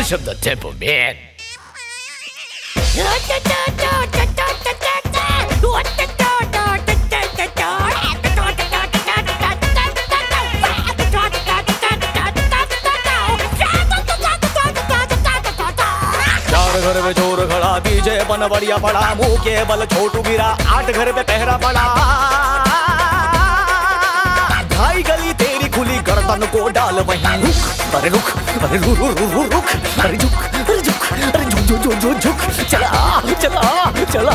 mash up the tempo, man. चार घर में चोर खड़ा, डीजे बन बढ़िया पड़ा, मुंह के बल छोटू गिरा, 8 घर में पहरा पड़ा। ढाई गली तेरी खुली, गर्दन को डाल वहीं रुक, अरे रुक, अरे रुक, अरे झुक, अरे झुक, अरे झुक, चला चला चला।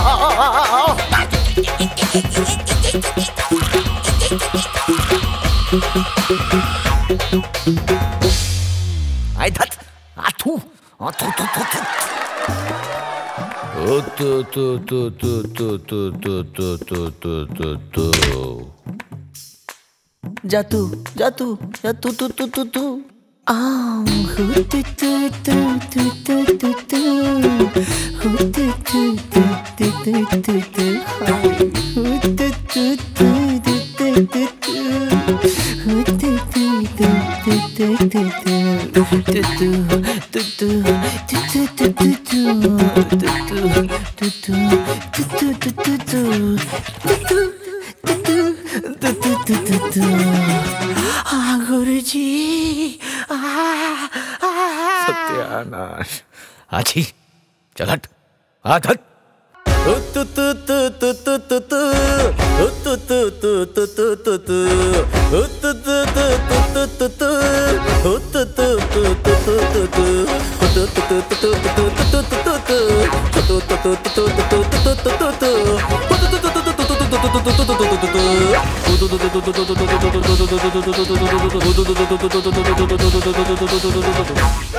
आई धत आथू आथू थू थू थू। ओ तू तू तू तू तू तू तू तू तू तू तू। जातू जातू जातू तू तू तू तू। हु तू तू तू तू तू तू तू। हु तू तू तू तू तू तू तू। हु तू तू तू तू तू तू तू। हु तू तू तू तू तू तू तू। तू तू तू तू तू तू तू तू। तू तू तू तू तू तू तू। गुरुजी सत्यानाश। आजी चल हट, हाथ हट। तू तू तू तू तू तू तू। तू तू तू तू तू तू तू। तू तू तू तू तू तू। तू तू तू तू तू तू। तू तू तू तू तू तू तू तू। तू तू तू तू तू तू तू तू।